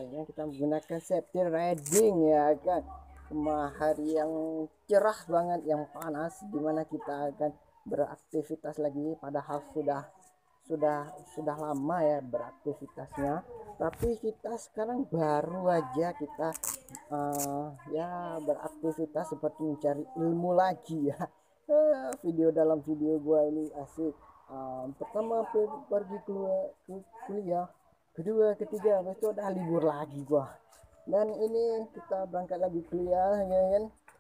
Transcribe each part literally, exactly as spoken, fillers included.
ya kita menggunakan safety riding ya kan. Cuma hari yang cerah banget, yang panas, dimana kita akan beraktivitas lagi, padahal sudah sudah sudah lama ya beraktivitasnya, tapi kita sekarang baru aja kita uh, ya beraktivitas seperti mencari ilmu lagi ya. Uh, video dalam video gua ini asik. Uh, pertama pergi keluar ke kuliah, kedua ketiga habis itu udah libur lagi gua, dan ini kita berangkat lagi kuliah ya kan.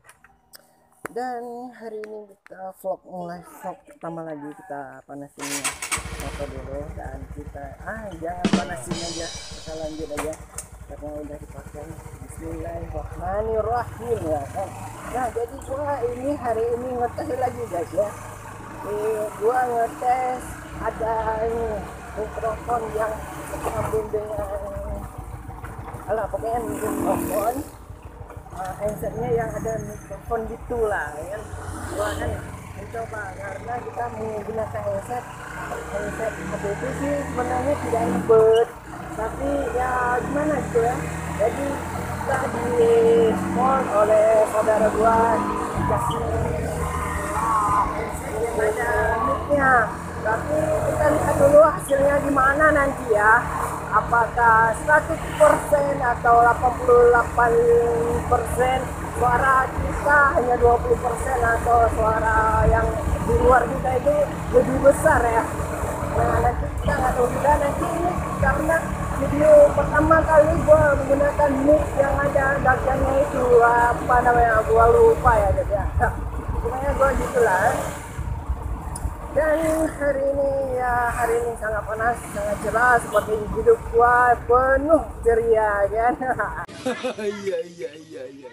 Dan hari ini kita vlog, mulai vlog pertama lagi, kita panasin motor dulu, dan kita ah jangan panasin aja, kita lanjut aja karena udah dipakai. Bismillahirrahmanirrahim ya kan. Nah jadi gua ini hari ini ngetes lagi guys ya. Eh, gua ngetes ada ini mikrofon yang sambung dengan alah pokoknya mikrofon Uh, handsetnya yang ada mikrofon gitulah ya kan. Gua kan mencoba karena kita menggunakan handset handset seperti itu sih sebenarnya tidak ribet, tapi ya gimana gitu ya. Jadi kita di sport oleh saudara gua dikasih handset yang ada mic-nya, tapi kita lihat dulu hasilnya gimana nanti ya, apakah seratus persen atau delapan puluh delapan persen suara kita, hanya dua puluh persen atau suara yang di luar kita itu lebih besar ya. Nah nanti kita nggak tahu juga nanti ini, karena video pertama kali gua menggunakan mic yang ada bagiannya itu apa namanya gua lupa ya jadi ya. Pokoknya gua gitulah. Dan hari ini ya hari ini sangat panas, sangat cerah, seperti hidup gua penuh ceria kan. Iya iya iya iya.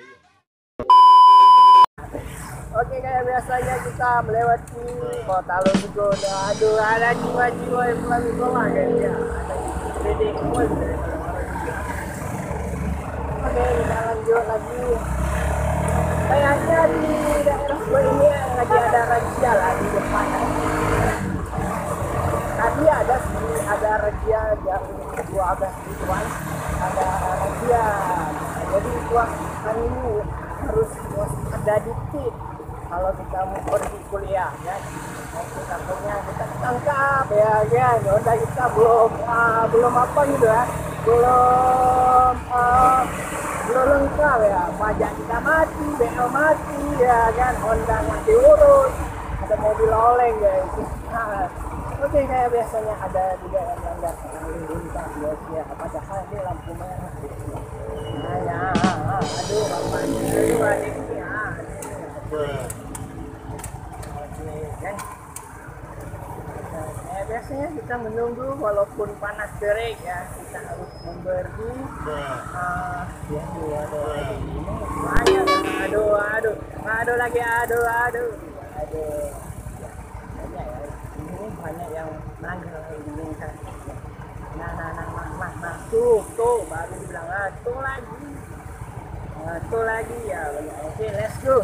Oke, kayak biasanya kita melewati kota Losugono. Aduh, ada jiwa-jiwa yang pelan pelan kan ya. Ada Dede Kemul. Oke, kita lanjut lagi. Kayaknya di daerah gua ini lagi ada razia lah di depan. Tadi ada sih, ada razia yang dua belas ribuan, ada razia. Jadi gua hari ini harus ada dikit kalau kita mau pergi kuliah ya. Nanti takutnya kita tangkap ya kan. Udah kita belum uh, belum apa gitu ya, belum uh, belum lengkap ya, pajak kita mati, B L mati ya kan, Honda nggak diurus, ada mobil oleng guys. Nah, oke, kayak biasanya ada juga yang melanggar lalu lintas guys ya, padahal ini lampu merah. Nah ya, aduh bapaknya, aduh adiknya. Oke kan. Nah, biasanya kita menunggu walaupun panas terik ya, kita harus memberi uh, ya dua lagi ini banyak, aduh aduh aduh lagi aduh aduh aduh banyak ya, ini banyak yang nanggal ini kan. Nah nah nah nah nah, nah tuh tuh baru bilang ah tuh lagi ah, tuh lagi ya banyak. Oke, let's go.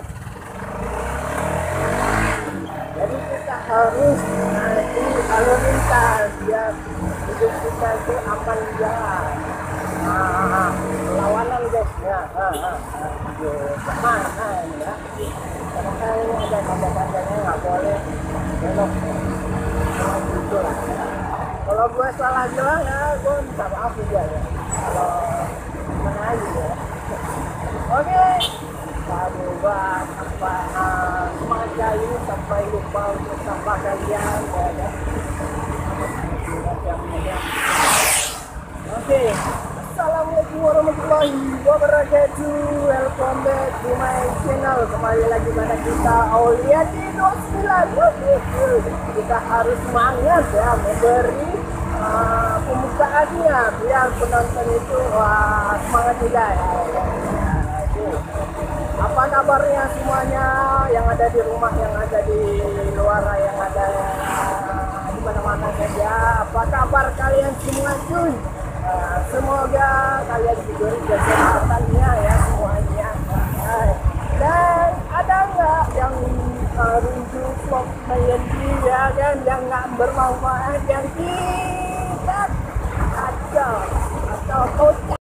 Jadi kita harus nanti lalu lintas biar hidup kita itu aman jalan. Nah, lawanan guys ya. Nah, nah, nah, nah, ini ya. Karena ini ada tanda-tandanya nggak boleh belok. Nah, gitu lah. Kalau gue salah jalan ya, gue minta maaf juga ya. Kalau mana aja ya. Oke. Aduh bang, apa uh, semangat kali ini sampai lupa untuk sapa kalian ya kan. Oke, assalamualaikum warahmatullahi wabarakatuh. Welcome back to my channel. Kembali lagi pada kita Aulia di dua puluh sembilan. Kita harus semangat ya memberi uh, pembukaannya biar penonton itu wah, semangat juga ya. Apa kabarnya semuanya yang ada di rumah, yang ada di luar, yang ada di mana-mana saja? Apa kabar kalian semua cuy? Uh, semoga kalian diberi kesehatannya ya semuanya. Uh, dan ada nggak yang uh, rindu vlog Mayendi ya kan, yang nggak bermanfaat, yang tidak kacau atau kocak?